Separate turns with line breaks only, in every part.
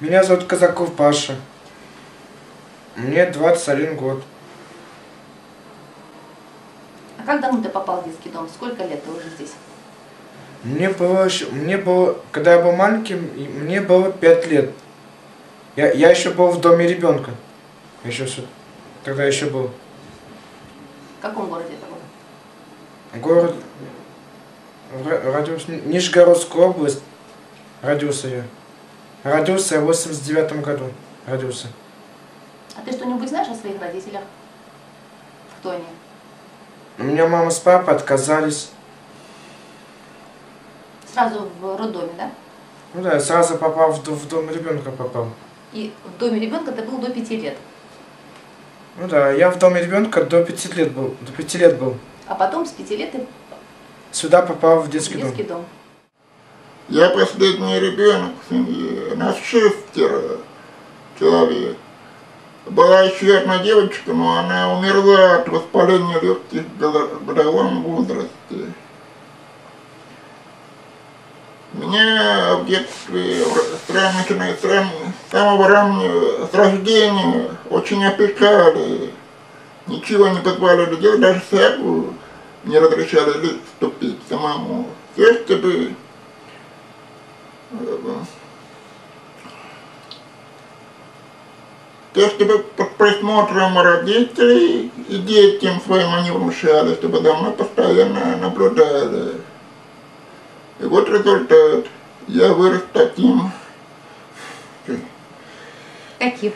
Меня зовут Казаков Паша. Мне 21 год.
А как давно ты попал в детский дом? Сколько лет ты уже здесь?
Мне было, когда я был маленьким, мне было 5 лет. Я еще был в доме ребенка. Тогда еще был.
В каком городе это было?
Город родился, Нижегородская область. Родился я. Родился я в 89 году. Родился.
А ты что-нибудь знаешь о своих родителях? Кто они?
У меня мама с папой отказались.
Сразу в роддоме, да?
Ну да, я сразу попал в дом ребенка попал.
И в доме ребенка ты был до 5 лет?
Ну да, я в доме ребенка до 5 лет был. До 5 лет был.
А потом с 5 лет ты
Сюда попал в детский
дом.
Я последний ребенок в семье. Нас 6 человек. Была еще одна девочка, но она умерла от воспаления легких в годовом возрасте. Меня в детстве, начиная с самого раннего, с рождения, очень опекали. Ничего не позволяли делать, даже саду не разрешали ступить самому. Все, чтобы под присмотром родителей и детям своим они внушали, чтобы за мной постоянно наблюдали. И вот результат. Я вырос таким.
Каким?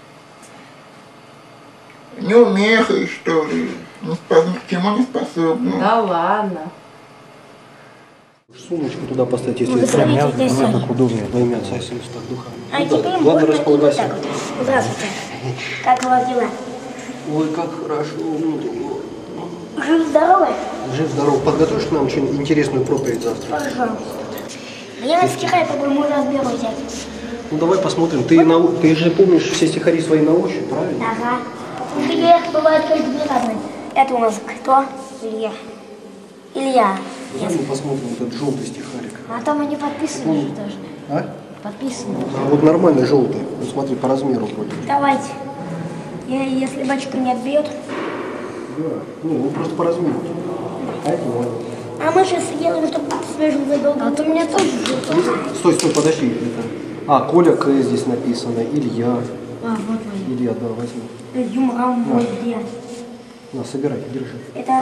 Неумехой, что ли. Ни к чему не способный.
Да ладно.
Сумочку туда поставить, если это прям мне так удобнее, во имя Отца и Сына Святого Духа.
А теперь можно вот так вот. Здравствуйте. Как у вас дела?
Ой, как хорошо.
Жив-здоровый?
Жив-здоров. Подготовишь нам что-нибудь интересную проповедь завтра?
Пожалуйста. Я на стихи попробую, можно разберу взять.
Ну давай посмотрим. Ты же помнишь все стихари свои на ощупь, правильно?
Ага. Илья бывает только разные. Это у нас кто? Илья. Илья.
Давай мы посмотрим этот желтый стихарик.
А там они подписаны же тоже.
А?
Подписаны.
А вот нормальный желтый. Ну смотри, по размеру вроде.
Давайте. Если бачка не отбьет.
Да. Ну просто по размеру. А это ладно.
А мы сейчас сделаем, чтобы свежим задолго. А то у меня тоже желтый.
Стой, подожди. Коля К здесь написано. Илья.
А, вот моя.
Илья, да, возьми.
Юморам мой Илья.
На, собирай, держи.
Это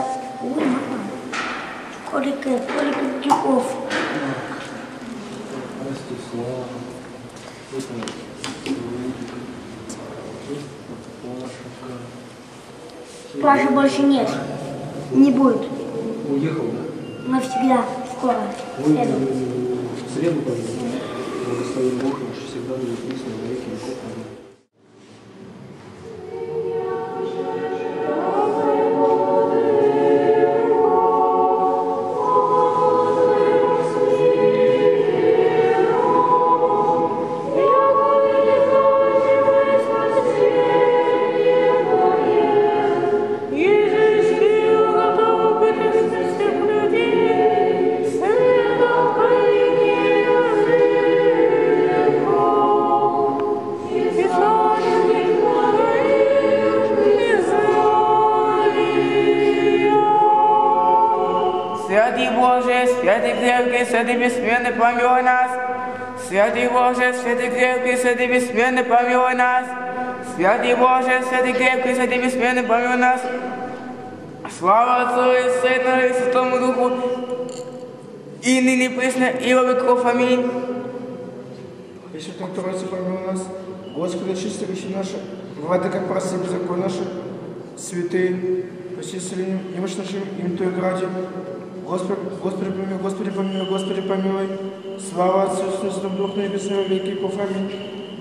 Коля Кирдюков. Паши больше нет. Не будет.
Уехал, да?
Навсегда. Скоро. В среду.
В среду поедем. Благословен Бог наш всегда будет присно во веки веков. Аминь.
Святый Боже, святый крепкий, святый бессмертный, помилуй нас. Святый Боже, святый крепкий, святый бессмертный, помилуй нас. Святый Боже, святый крепкий, святый бессмертный, помилуй нас. Слава Отцу и Сыну и Святому Духу, и ныне присно, и во веков. Аминь.
Если ты Троица, помилуй нас, Господи, очисти грехи наши, Владыка, прости беззаконие наши, святые, прости селением, немощь нашим, им Твоей граде. Господи помилуй, Господи помилуй, Господи помилуй. Слава Отцу и Сыну и Святому Духу, и без веки веков. Аминь.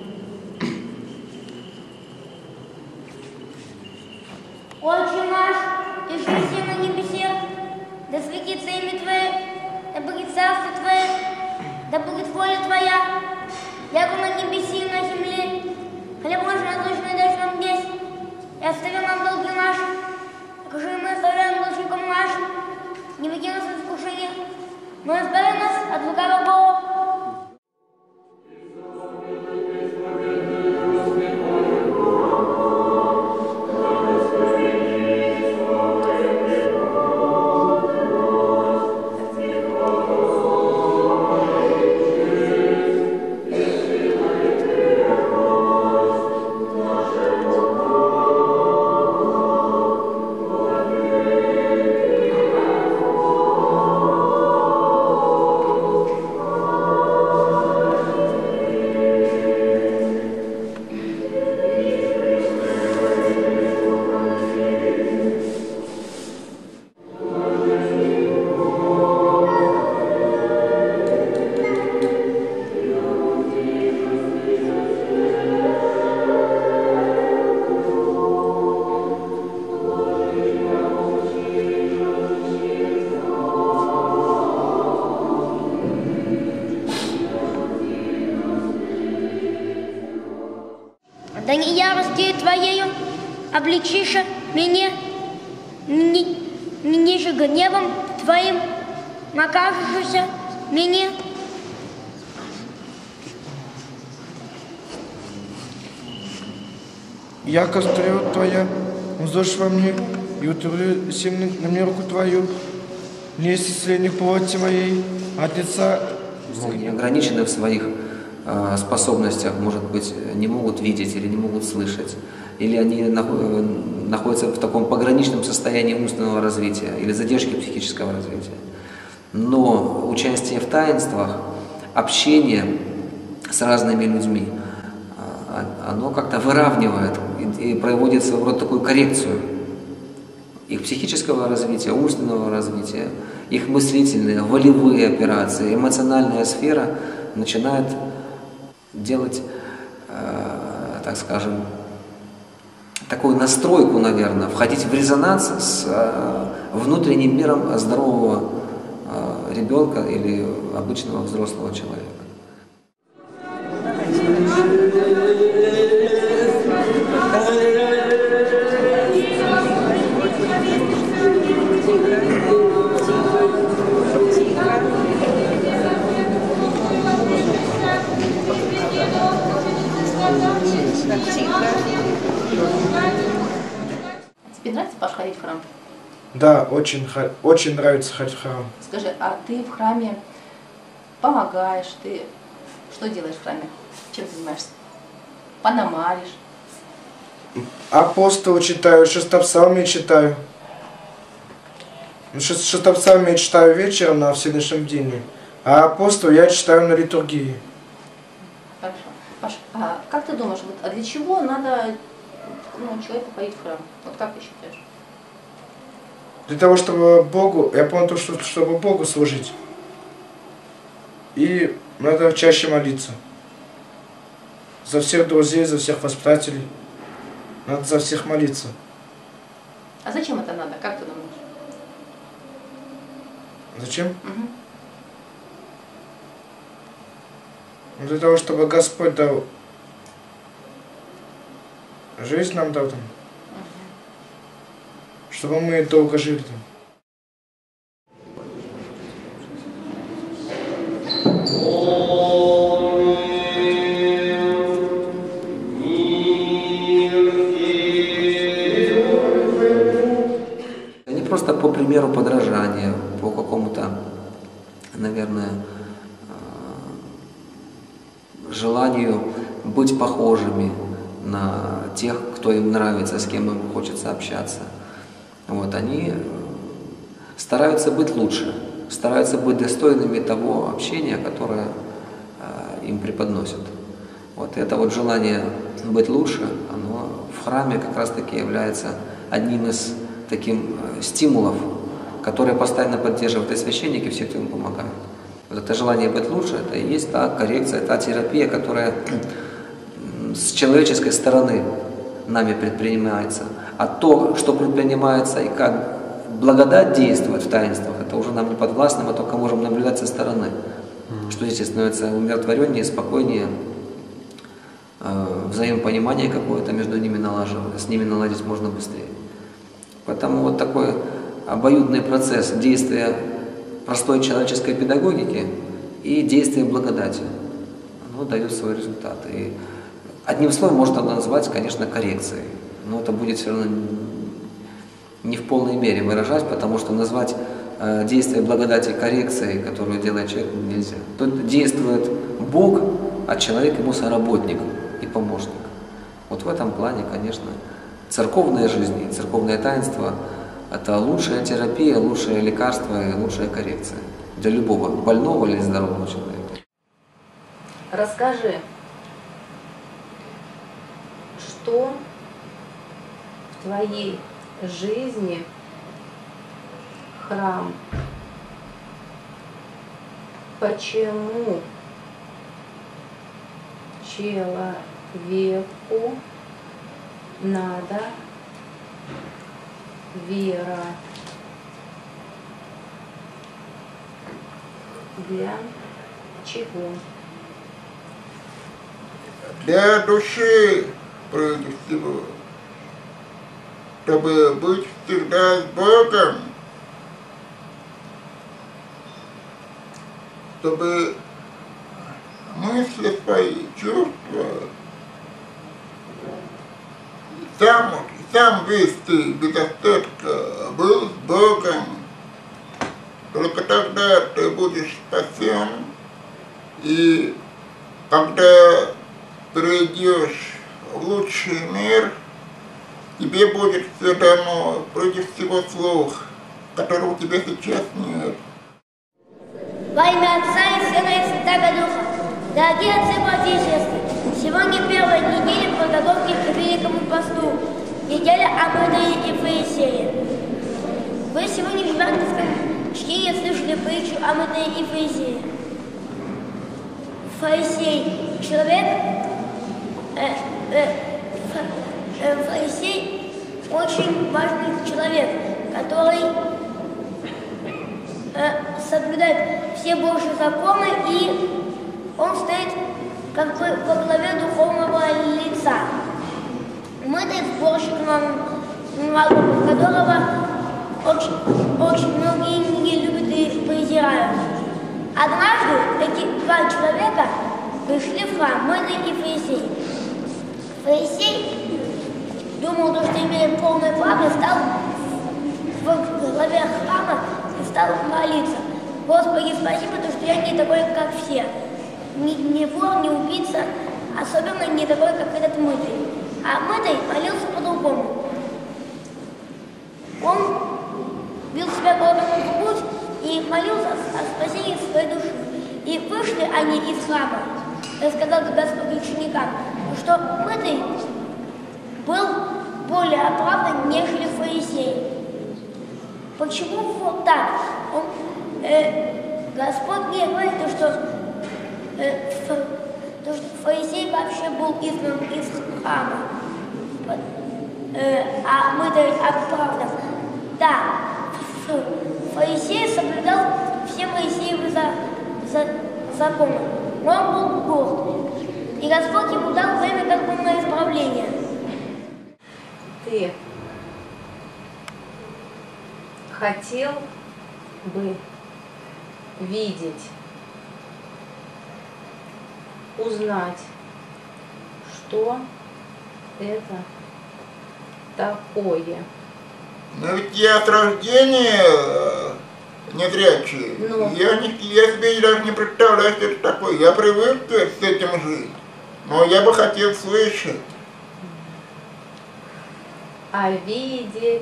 Отче наш, и живи на небесе, да светится имя Твое, да будет царство Твое, да будет воля Твоя, яко на небеси и на земле. Хлеб наш насущный дашь нам днесь, и остави нам долги наши, как же и мы оставляем должникам нашим. Не веди нас в искушение, но избави нас от лукавого. обличишь меня ниже гневом твоим, накажешься меня.
Яко здравие Твоя, узошь во мне, и утверди сильно на мне руку Твою, не есть исцеление плоти моей, от лица.
Они ограничены в своих способностях, может быть, не могут видеть или не могут слышать, или они находятся в таком пограничном состоянии умственного развития или задержки психического развития. Но участие в таинствах, общение с разными людьми, оно как-то выравнивает и проводит своего рода такую коррекцию их психического развития, умственного развития, их мыслительные, волевые операции, эмоциональная сфера начинает делать, так скажем, такую настройку, наверное, входить в резонанс с внутренним миром здорового ребенка или обычного взрослого человека.
Тебе нравится, Паш, ходить в храм?
Да, очень нравится ходить в храм.
Скажи, а ты в храме помогаешь, ты что делаешь в храме? Чем занимаешься? Пономаришь?
Апостол читаю, шестопсалмие читаю. Шестопсалмие я читаю вечером на Всеночном дне, а апостол я читаю на литургии.
Хорошо. Паш, а как ты думаешь, вот, а для чего надо человеку ходить в храм? Вот как ты считаешь?
Для того, чтобы Богу, я понял, что чтобы Богу служить. И надо чаще молиться. За всех друзей, за всех воспитателей. Надо за всех молиться.
А зачем это надо? Как ты думаешь?
Зачем?
Угу.
Для того, чтобы Господь дал жизнь нам дал там. Чтобы мы долго жили там.
Не просто по примеру подражания, по какому-то, наверное, желанию быть похожими на тех, кто им нравится, с кем им хочется общаться. Вот, они стараются быть лучше, стараются быть достойными того общения, которое им преподносят. Вот, это вот желание быть лучше, оно в храме как раз-таки является одним из таких стимулов, которые постоянно поддерживают и священники, и все, кто им помогает. Вот это желание быть лучше, это и есть та коррекция, та терапия, которая с человеческой стороны нами предпринимается. А то, что предпринимается и как благодать действует в таинствах, это уже нам не подвластно, мы только можем наблюдать со стороны. Что здесь становится умиротвореннее, спокойнее, взаимопонимание какое-то между ними налаживается, с ними наладить можно быстрее. Поэтому вот такой обоюдный процесс действия простой человеческой педагогики и действия благодати, оно дает свой результат. И одним словом можно назвать, конечно, коррекцией, но это будет все равно не в полной мере выражать, потому что назвать действие благодати коррекцией, которую делает человек, нельзя. Тут действует Бог, а человек ему соработник и помощник. Вот в этом плане, конечно, церковная жизнь и церковное таинство – это лучшая терапия, лучшее лекарство и лучшая коррекция для любого больного или здорового человека.
Расскажи, что в твоей жизни храм? Почему человеку надо вера? Для чего?
Для души, прежде всего. чтобы быть всегда с Богом, чтобы мысли свои, чувства, сам весь ты без остатка был с Богом. Только тогда ты будешь спасен, и когда придешь в лучший мир, тебе будет все дано, прежде всего слух, которого у тебя сейчас нет.
Во имя Отца и Сына и Святаго Духа. Дорогие отцы, братья и сестры, сегодня первая неделя подготовки к Великому посту, неделя Амвросия и Фарисея. Вы сегодня в евангельском чтении слышали притчу Амвросия и Фарисея. Фарисей – человек, фарисей – очень важный человек, который соблюдает все Божьи законы, и он стоит как бы во главе духовного лица. Мытый сборщик, которого очень многие не любят и презирают. Однажды такие два человека пришли в храм, мытый и фарисей. Фарисей думал, что имеет полное право, стал в главе храма и стал молиться: Господи, спасибо, потому что я не такой, как все. Не вор, не убийца, особенно не такой, как этот мытый. А мытый молился по-другому. Он бил себя головой в грудь и молился о спасении своей души. И вышли они из храма, рассказал Господь ученикам, что мытый был более оправдан, нежели фарисей. Почему вот так? Господь не говорит, что фарисей вообще был изгнан из храма, а мытый оправдан. Да, фарисей соблюдал все Моисеевы законы, но он был горд, и Господь ему дал время как бы на исправление.
Ты хотел бы видеть, узнать, что это такое?
Но ведь я от рождения незрячий. Я себе даже не представляю, что это такое. Я привык с этим жить, но я бы хотел слышать.
А видеть?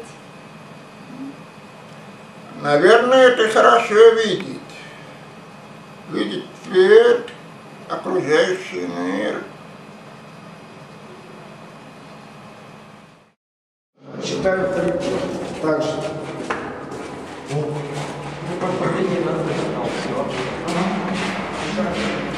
Наверное, это хорошо видеть. Видеть свет, окружающий мир.
Читаю притчу также.
Последний раз начинал все.